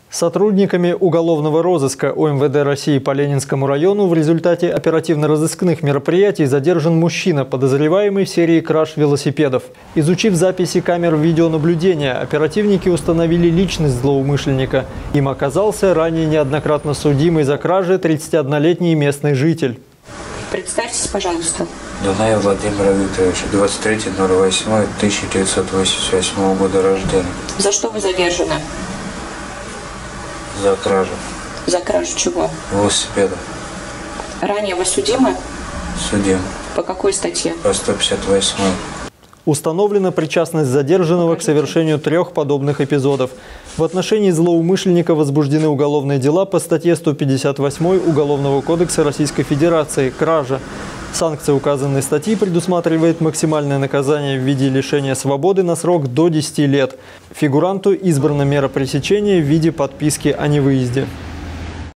Сотрудниками уголовного розыска УМВД России по Ленинскому району в результате оперативно-розыскных мероприятий задержан мужчина, подозреваемый в серии краж велосипедов. Изучив записи камер видеонаблюдения, оперативники установили личность злоумышленника. Им оказался ранее неоднократно судимый за кражи 31-летний местный житель. Представьтесь, пожалуйста. Дунаев Владимир Викторович, 23.08.1988 года рождения. За что вы задержаны? За кражу. За кражу чего? Велосипеда. Ранее вы судимы? Судим. По какой статье? По 158. Установлена причастность задержанного к совершению 3 подобных эпизодов. В отношении злоумышленника возбуждены уголовные дела по статье 158 Уголовного кодекса Российской Федерации «Кража». Санкция указанной статьи предусматривает максимальное наказание в виде лишения свободы на срок до 10 лет. Фигуранту избрана мера пресечения в виде подписки о невыезде.